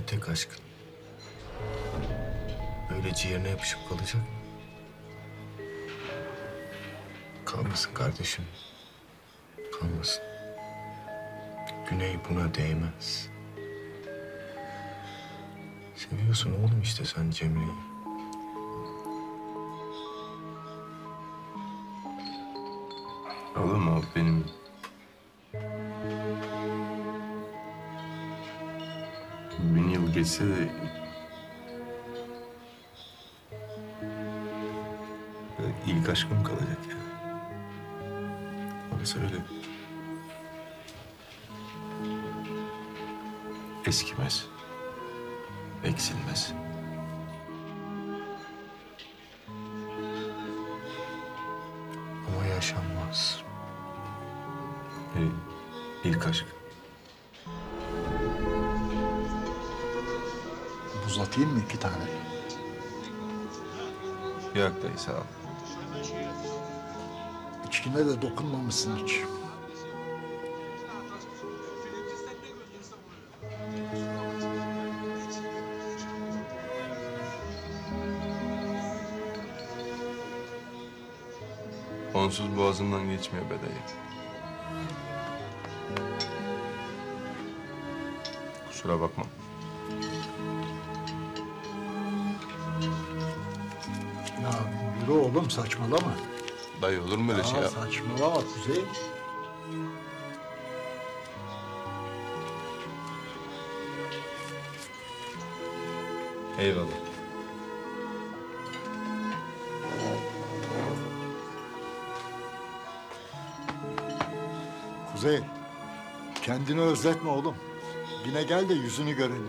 Belki tek aşkın. Böyle ciğerine yapışıp kalacak. Kalmasın kardeşim. Kalmasın. Güney buna değmez. Seviyorsun oğlum işte sen Cemre'yi. Olur mu benim? Bin yıl geçse de ilk aşkım kalacak ya. Orası öyle eskimez, eksilmez. Ama yaşanmaz. İlk aşk. Buz atayım mı 2 tane? Yok dayı sağ ol. İçkine de dokunmamışsın hiç. Onsuz boğazımdan geçmiyor be dayı. Kusura bakma. Ya yürü oğlum saçmalama. Dayı olur mu öyle şey ya? Saçmalama Kuzey. Eyvallah. Kuzey. Kendini özletme oğlum. Yine gel de yüzünü görelim.